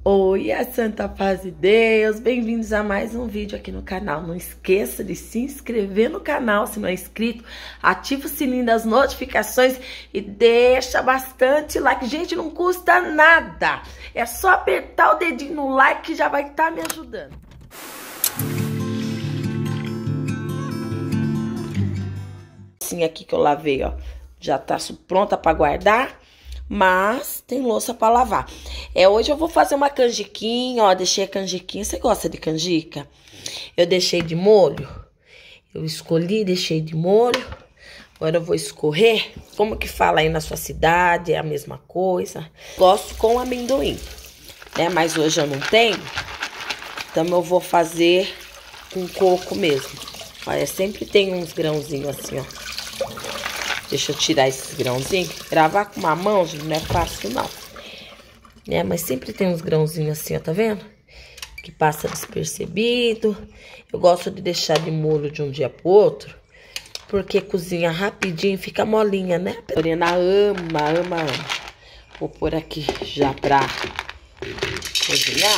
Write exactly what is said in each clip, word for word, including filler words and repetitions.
Oi, a Santa Paz de Deus, bem-vindos a mais um vídeo aqui no canal. Não esqueça de se inscrever no canal se não é inscrito, ativa o sininho das notificações e deixa bastante like. Gente, não custa nada, é só apertar o dedinho no like que já vai estar me ajudando. Assim aqui que eu lavei, ó, já tá pronta para guardar. Mas tem louça para lavar. É, hoje eu vou fazer uma canjiquinha, ó, deixei a canjiquinha. Você gosta de canjica? Eu deixei de molho. Eu escolhi, deixei de molho. Agora eu vou escorrer. Como que fala aí na sua cidade? É a mesma coisa. Gosto com amendoim, né? Mas hoje eu não tenho. Então eu vou fazer com coco mesmo. Olha, sempre tem uns grãozinhos assim, ó. Deixa eu tirar esses grãozinhos. Gravar com uma mão, gente, não é fácil, não. Né? Mas sempre tem uns grãozinhos assim, ó, tá vendo? Que passa despercebido. Eu gosto de deixar de molho de um dia pro outro, porque cozinha rapidinho, fica molinha, né? A Lorena ama, ama, ama. Vou pôr aqui já pra cozinhar.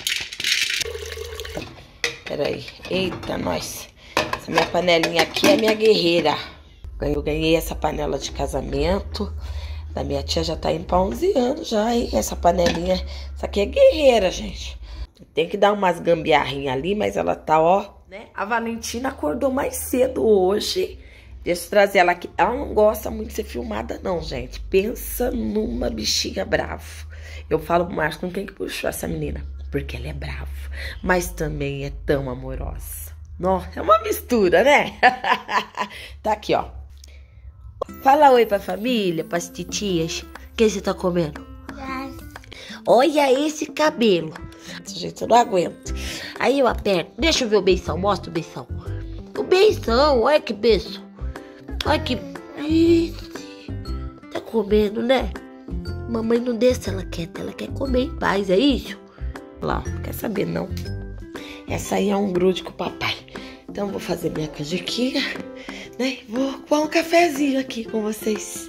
Peraí. Eita, nós. Essa minha panelinha aqui é minha guerreira. Eu ganhei essa panela de casamento da minha tia, já tá indo pra onze anos já, hein? Essa panelinha, essa aqui é guerreira, gente. Tem que dar umas gambiarrinhas ali, mas ela tá, ó, né? A Valentina acordou mais cedo hoje. Deixa eu trazer ela aqui. Ela não gosta muito de ser filmada, não, gente. Pensa numa bexiga brava. Eu falo pro Márcio, com quem que puxou essa menina? Porque ela é brava, mas também é tão amorosa. Nossa, é uma mistura, né? Tá aqui, ó. Fala oi pra família, pras titias. O que você tá comendo? Olha esse cabelo. Gente, eu não aguento. Aí eu aperto. Deixa eu ver o beição. Mostra o beição. O beição. Olha que beiço. Olha que... Tá comendo, né? Mamãe não deixa ela quieta. Ela quer comer em paz, é isso? Lá, não quer saber, não. Essa aí é um grude com o papai. Então, vou fazer minha canjiquinha, né? Vou coar um cafezinho aqui com vocês.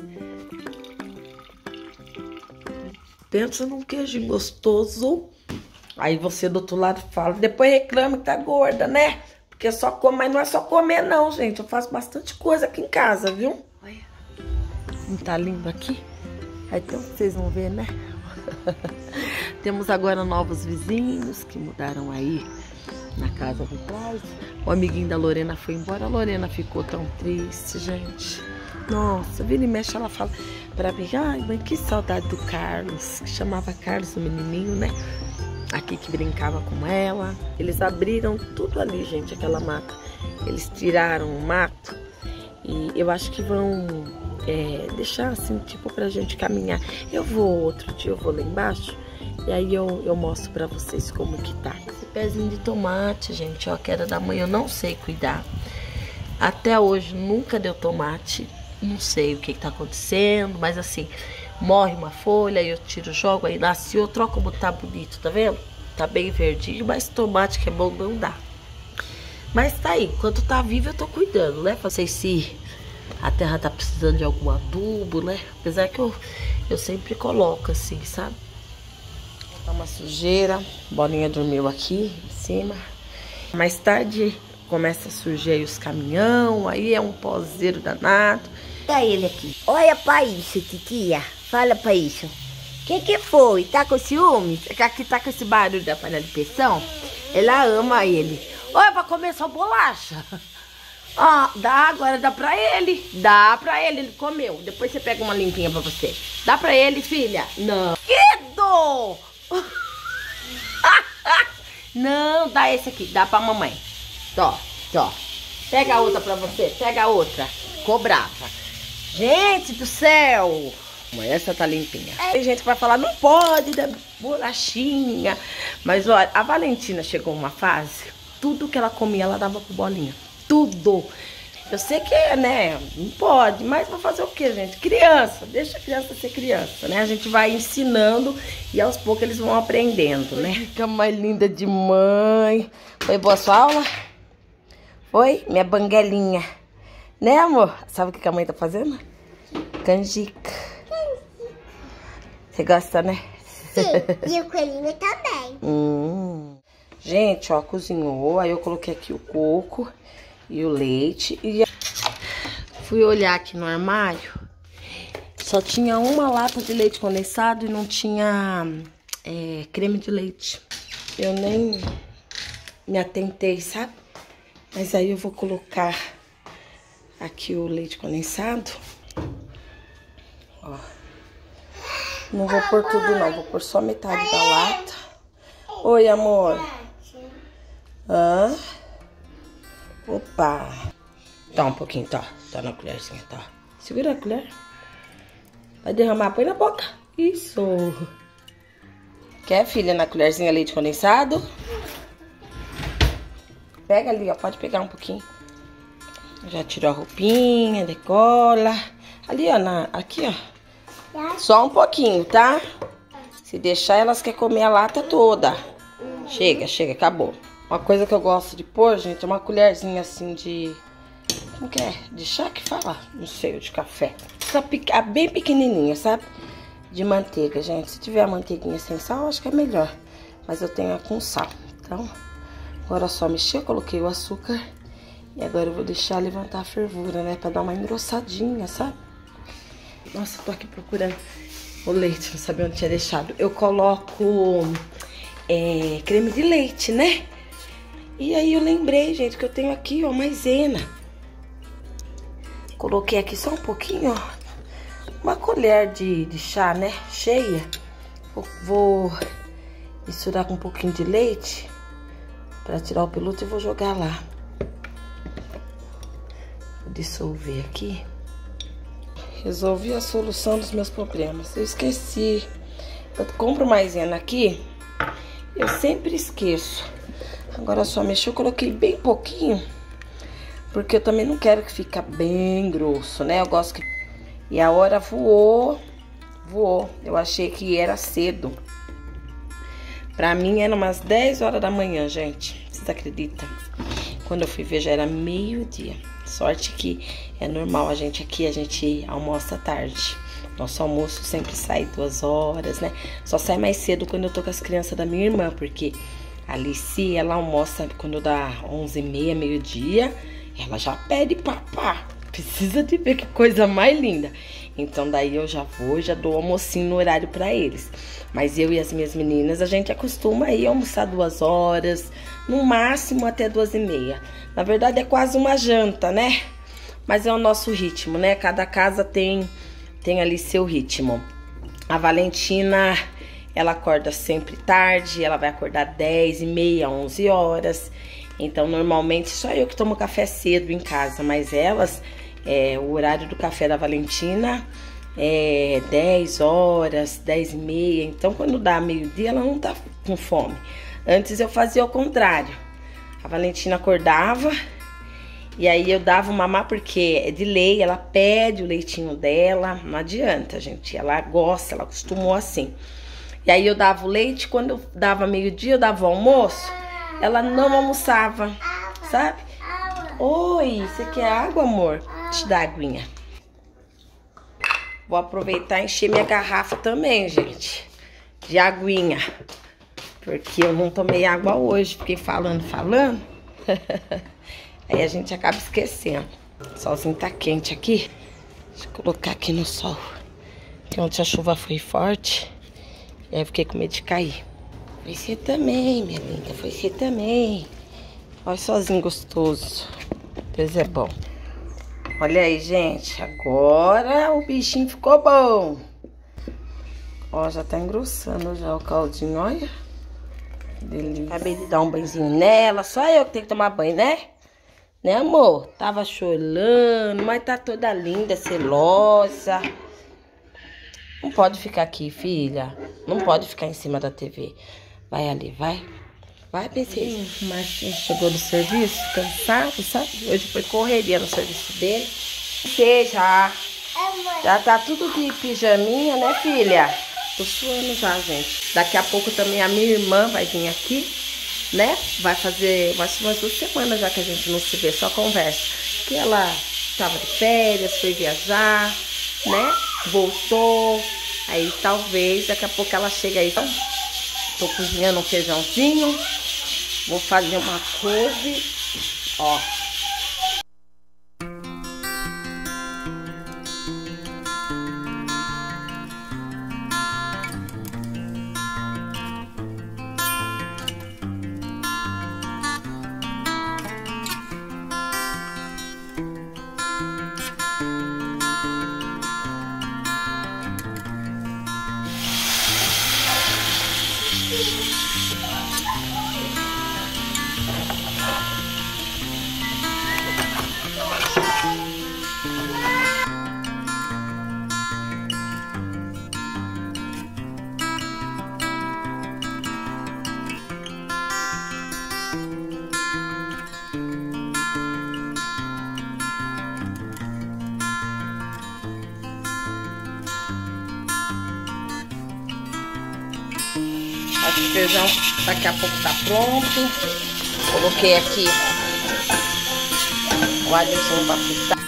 Pensa num queijinho gostoso. Aí você do outro lado fala, depois reclama que tá gorda, né? Porque só come, mas não é só comer não, gente. Eu faço bastante coisa aqui em casa, viu? Olha, não tá lindo aqui? Aí então vocês vão ver, né? Temos agora novos vizinhos que mudaram aí na casa de trás. O amiguinho da Lorena foi embora. A Lorena ficou tão triste, gente. Nossa, vira e mexe, ela fala pra mim, ai, mãe, que saudade do Carlos. Que chamava Carlos, o menininho, né? Aqui que brincava com ela. Eles abriram tudo ali, gente, aquela mata. Eles tiraram o mato e eu acho que vão é, deixar assim, tipo, pra gente caminhar. Eu vou, outro dia eu vou lá embaixo e aí eu, eu mostro pra vocês como que tá. Esse pezinho de tomate, gente, ó, que era da mãe, eu não sei cuidar. Até hoje nunca deu tomate. Não sei o que que tá acontecendo, mas assim, morre uma folha, eu tiro, jogo, aí nasce outro, ó como tá bonito, tá vendo? Tá bem verdinho, mas tomate que é bom não dá. Mas tá aí, enquanto tá vivo eu tô cuidando, né? Não sei se a terra tá precisando de algum adubo, né? Apesar que eu, eu sempre coloco assim, sabe? Tá uma sujeira, Bolinha dormiu aqui em cima. Mais tarde começa a surgir aí os caminhão, aí é um pozeiro danado. Olha ele aqui. Olha pra isso, titia. Fala pra isso. Que que foi? Tá com ciúmes? Aqui tá com esse barulho da panela de pressão. Ela ama ele. Olha, pra comer só bolacha. Ah, dá, agora dá pra ele. Dá pra ele, ele comeu. Depois você pega uma limpinha pra você. Dá pra ele, filha? Não. Que dor! Não, dá esse aqui. Dá pra mamãe. Ó, ó. Pega a outra pra você. Pega a outra. Ficou brava. Gente do céu. Essa tá limpinha. Tem gente que vai falar, não pode dar bolachinha. Mas olha, a Valentina chegou uma fase, tudo que ela comia, ela dava pro Bolinha. Tudo. Eu sei que, né, não pode, mas vou fazer o quê, gente? Criança, deixa a criança ser criança, né? A gente vai ensinando e aos poucos eles vão aprendendo, né? Fica mais linda de mãe. Foi boa sua aula? Foi? Minha banguelinha. Né, amor? Sabe o que a mãe tá fazendo? Canjica. Você gosta, né? Sim, e o coelhinho também. Hum. Gente, ó, cozinhou. Aí eu coloquei aqui o coco e o leite. E fui olhar aqui no armário. Só tinha uma lata de leite condensado e não tinha é, creme de leite. Eu nem me atentei, sabe? Mas aí eu vou colocar aqui o leite condensado. Ó. Não vou pôr tudo não, vou pôr só metade da lata. Oi, amor. Hã? Opa. Tá um pouquinho, tá. Tá na colherzinha, tá. Segura a colher. Vai derramar, põe na boca. Isso. Quer, filha, na colherzinha leite condensado? Pega ali, ó. Pode pegar um pouquinho. Já tirou a roupinha, decola. Ali, ó. Na, aqui, ó. Só um pouquinho, tá? Se deixar, elas querem comer a lata toda. Chega, chega, acabou. Uma coisa que eu gosto de pôr, gente, é uma colherzinha assim de... Como que é? De chá que fala? Não sei, de café. Só bem pequenininha, sabe? De manteiga, gente. Se tiver a manteiguinha sem sal, eu acho que é melhor. Mas eu tenho a com sal. Então, agora é só mexer. Eu coloquei o açúcar. E agora eu vou deixar levantar a fervura, né? Pra dar uma engrossadinha, sabe? Nossa, eu tô aqui procurando o leite. Não sabia onde tinha deixado. Eu coloco é, creme de leite, né? E aí eu lembrei, gente, que eu tenho aqui, ó, maisena. Coloquei aqui só um pouquinho, ó. Uma colher de, de chá, né? Cheia. Vou, vou misturar com um pouquinho de leite pra tirar o peludo e vou jogar lá. Vou dissolver aqui. Resolvi a solução dos meus problemas. Eu esqueci. Eu compro maisena aqui. Eu sempre esqueço. Agora só mexi, eu coloquei bem pouquinho. Porque eu também não quero que fique bem grosso, né? Eu gosto que... E a hora voou, voou. Eu achei que era cedo. Pra mim era umas dez horas da manhã, gente. Vocês acreditam? Quando eu fui ver já era meio-dia. Sorte que é normal a gente aqui, a gente almoça tarde. Nosso almoço sempre sai duas horas, né? Só sai mais cedo quando eu tô com as crianças da minha irmã, porque a Alice, ela almoça quando dá onze e meia, meio-dia. Ela já pede papá. Precisa de ver que coisa mais linda. Então daí eu já vou, já dou almocinho no horário pra eles. Mas eu e as minhas meninas, a gente acostuma ir almoçar duas horas, no máximo até duas e meia. Na verdade é quase uma janta, né? Mas é o nosso ritmo, né? Cada casa tem, tem ali seu ritmo. A Valentina, ela acorda sempre tarde, ela vai acordar dez e meia, onze horas. Então normalmente só eu que tomo café cedo em casa, mas elas... É, o horário do café da Valentina é dez horas, dez e meia. Então, quando dá meio-dia, ela não tá com fome. Antes eu fazia o contrário. A Valentina acordava e aí eu dava uma mamar, porque é de lei, ela pede o leitinho dela. Não adianta, gente. Ela gosta, ela acostumou assim. E aí eu dava o leite, quando eu dava meio-dia, eu dava o almoço. Ela não almoçava, sabe? Oi, você quer água, amor? Te dar aguinha. Vou aproveitar e encher minha garrafa também, gente. De aguinha. Porque eu não tomei água hoje. Fiquei falando, falando. Aí a gente acaba esquecendo. O solzinho tá quente aqui. Deixa eu colocar aqui no sol. Porque ontem a chuva foi forte. E aí eu fiquei com medo de cair. Foi ser também, minha linda. Foi ser também. Olha sozinho gostoso. Deus é bom. Olha aí, gente. Agora o bichinho ficou bom. Ó, já tá engrossando já o caldinho, olha. Que delícia. Acabei de dar um banhozinho nela. Só eu que tenho que tomar banho, né? Né, amor? Tava chorando, mas tá toda linda, selosa. Não pode ficar aqui, filha. Não pode ficar em cima da T V. Vai ali, vai. Vai, princesa. O Marquinhos chegou do serviço, cansado, sabe? Hoje foi correria no serviço dele. Você já. Já tá tudo de pijaminha, né, filha? Tô suando já, gente. Daqui a pouco também a minha irmã vai vir aqui, né? Vai fazer umas, umas duas semanas já que a gente não se vê, só conversa. Que ela tava de férias, foi viajar, né? Voltou. Aí talvez daqui a pouco ela chega aí. Então, tô cozinhando um feijãozinho. Vou fazer uma couve. Ó. Acho que o feijão daqui a pouco tá pronto. Coloquei aqui o alhozinho pra fritar.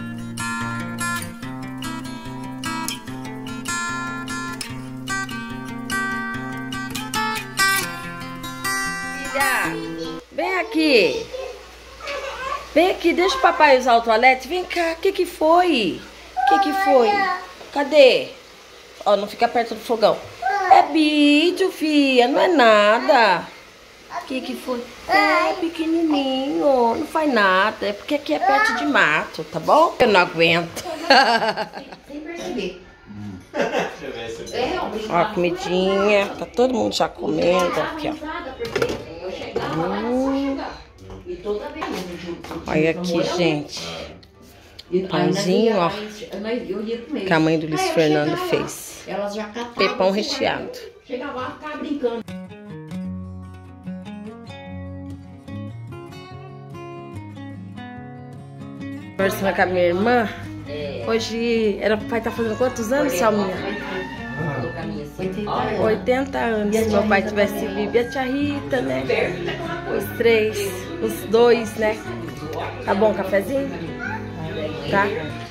Filha, vem aqui. Vem aqui, deixa o papai usar o toalete. Vem cá, o que que foi? O que que foi? Cadê? Ó, não fica perto do fogão. É vídeo, filha, não é nada. O que que foi? É pequenininho, não faz nada. É porque aqui é perto de mato, tá bom? Eu não aguento. Sem perceber. Ó, a comidinha. Tá todo mundo já comendo. Aqui, ó. Hum. Olha aqui, gente. Pãozinho, ó. Que a mãe do Luiz Fernando fez. Pepão recheado. Chega lá, ficar brincando. Conversando com a minha irmã. Hoje era o pai tá fazendo quantos anos, Salminha? oitenta anos. Se meu pai tivesse vivo, e a tia Rita, né? Os três, os dois, né? Tá bom, cafezinho? Tá?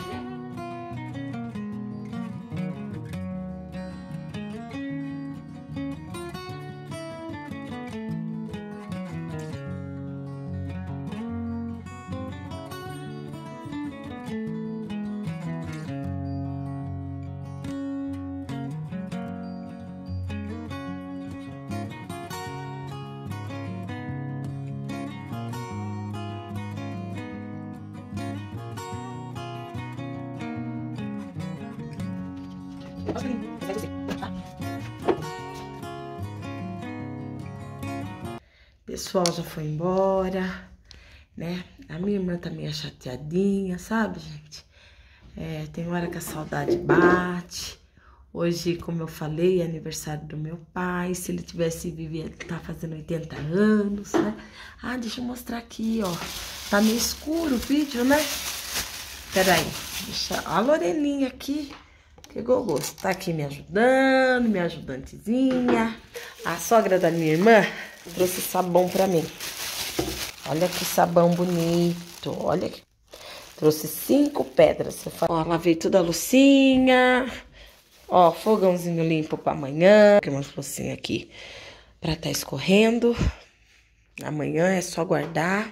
Pessoal já foi embora, né? A minha irmã tá meio chateadinha, sabe, gente? É, tem hora que a saudade bate. Hoje, como eu falei, é aniversário do meu pai. Se ele tivesse vivido, ele tá fazendo oitenta anos, né? Ah, deixa eu mostrar aqui, ó. Tá meio escuro o vídeo, né? Peraí, deixa a Lorelinha aqui. Pegou o gosto. Tá aqui me ajudando, minha ajudantezinha. A sogra da minha irmã trouxe sabão pra mim. Olha que sabão bonito. Olha aqui. Trouxe cinco pedras. Ó, lavei toda a loucinha. Ó, fogãozinho limpo pra amanhã. Tem umas loucinhas aqui pra tá escorrendo. Amanhã é só guardar.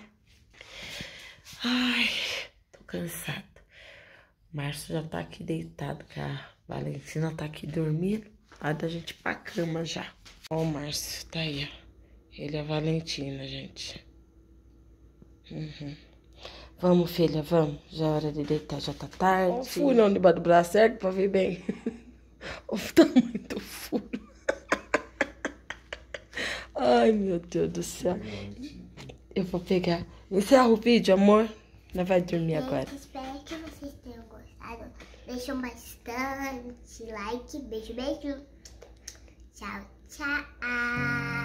Ai, tô cansada. O Márcio já tá aqui deitado, que a Valentina tá aqui dormindo. Hora da gente ir pra cama já. Ó, o Márcio tá aí, ó. Ele é a Valentina, gente. Uhum. Vamos, filha, vamos. Já é hora de deitar, já tá tarde. Ó, fui não debaixo do braço certo pra ver bem. O tamanho do furo. Ai, meu Deus do céu. Eu vou pegar. Encerra o vídeo, amor. Não vai dormir agora. Espero que vocês tenham gostado. Deixam bastante like. Beijo, beijo. Tchau, tchau.